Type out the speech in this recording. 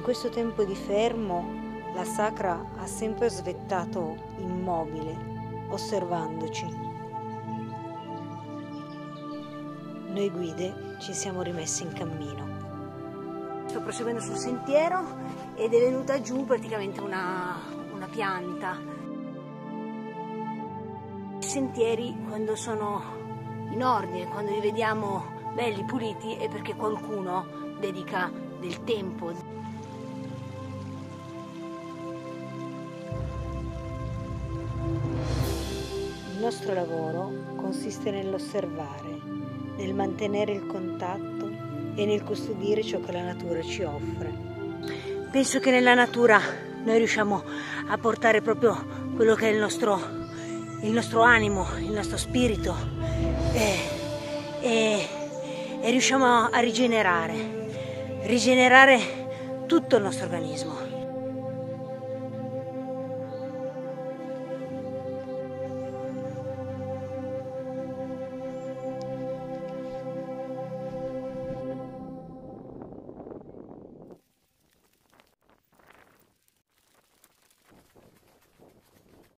questo tempo di fermo la sacra ha sempre svettato immobile, osservandoci. Noi guide ci siamo rimessi in cammino. Sto proseguendo sul sentiero ed è venuta giù praticamente una pianta. I sentieri, quando sono in ordine, quando li vediamo belli, puliti, è perché qualcuno dedica del tempo. Il nostro lavoro consiste nell'osservare, nel mantenere il contatto e nel custodire ciò che la natura ci offre. Penso che nella natura noi riusciamo a portare proprio quello che è il nostro animo, il nostro spirito e riusciamo a rigenerare tutto il nostro organismo.